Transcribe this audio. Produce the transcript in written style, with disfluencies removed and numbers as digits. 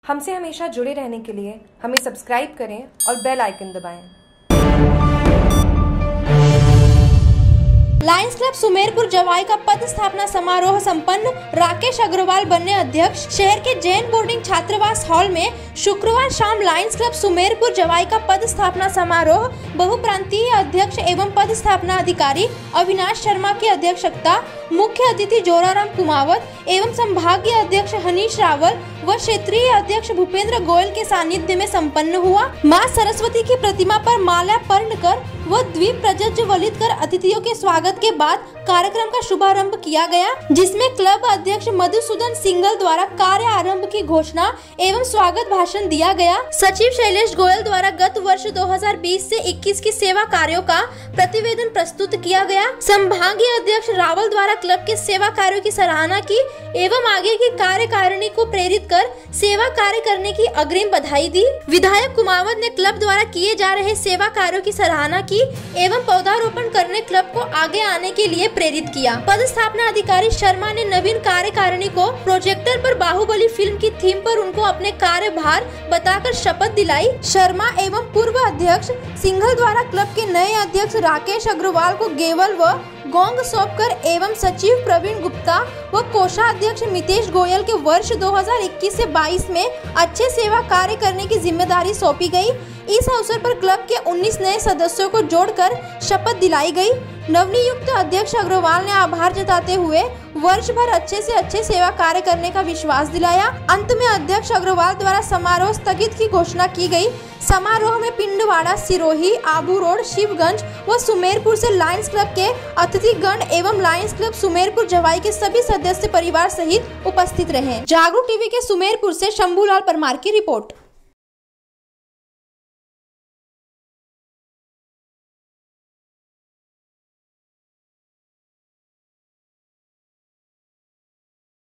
हमसे हमेशा जुड़े रहने के लिए हमें सब्सक्राइब करें और बेल आइकन दबाएं। लायंस क्लब सुमेरपुर जवाई का पद स्थापना समारोह संपन्न। राकेश अग्रवाल बने अध्यक्ष। शहर के जैन बोर्डिंग छात्रावास हॉल में शुक्रवार शाम लायंस क्लब सुमेरपुर जवाई का पद स्थापना समारोह बहुप्रांतीय अध्यक्ष एवं पद स्थापना अधिकारी अविनाश शर्मा की अध्यक्षता, मुख्य अतिथि जोराराम कुमावत एवं संभागीय अध्यक्ष हनीश रावल व क्षेत्रीय अध्यक्ष भूपेंद्र गोयल के सानिध्य में संपन्न हुआ। मां सरस्वती की प्रतिमा पर माल्यार्पण कर व द्वीप प्रज्वलित कर अतिथियों के स्वागत के बाद कार्यक्रम का शुभारंभ किया गया, जिसमें क्लब अध्यक्ष मधुसूदन सिंघल द्वारा कार्य आरंभ की घोषणा एवं स्वागत भाषण दिया गया। सचिव शैलेश गोयल द्वारा गत वर्ष 2020 से 21 की सेवा कार्यों का प्रतिवेदन प्रस्तुत किया गया। संभागीय अध्यक्ष रावल द्वारा क्लब के सेवा कार्यों की सराहना की एवं आगे की कार्यकारिणी को प्रेरित कर सेवा कार्य करने की अग्रिम बधाई दी। विधायक कुमावत ने क्लब द्वारा किए जा रहे सेवा कार्यों की सराहना की एवं पौधारोपण करने क्लब को आगे आने के लिए प्रेरित किया। पद स्थापना अधिकारी शर्मा ने नवीन कार्यकारिणी को प्रोजेक्टर पर बाहुबली फिल्म की थीम पर उनको अपने कार्यभार बताकर शपथ दिलाई। शर्मा एवं पूर्व अध्यक्ष सिंघल द्वारा क्लब के नए अध्यक्ष राकेश अग्रवाल को गेवल व गोंग सौंपकर एवं सचिव प्रवीण गुप्ता व कोषाध्यक्ष मितेश गोयल के वर्ष 2021 से 22 में अच्छे सेवा कार्य करने की जिम्मेदारी सौंपी गई। इस अवसर पर क्लब के 19 नए सदस्यों को जोड़कर शपथ दिलाई गई। नवनियुक्त अध्यक्ष अग्रवाल ने आभार जताते हुए वर्ष भर अच्छे से अच्छे सेवा कार्य करने का विश्वास दिलाया। अंत में अध्यक्ष अग्रवाल द्वारा समारोह स्थगित की घोषणा की गई। समारोह में पिंडवाड़ा, सिरोही, आबू रोड, शिवगंज व सुमेरपुर से लायंस क्लब के अतिथिगण एवं लायंस क्लब सुमेरपुर जवाई के सभी सदस्य परिवार सहित उपस्थित रहे। जागरूक टीवी के सुमेरपुर से शंभूलाल परमार की रिपोर्ट।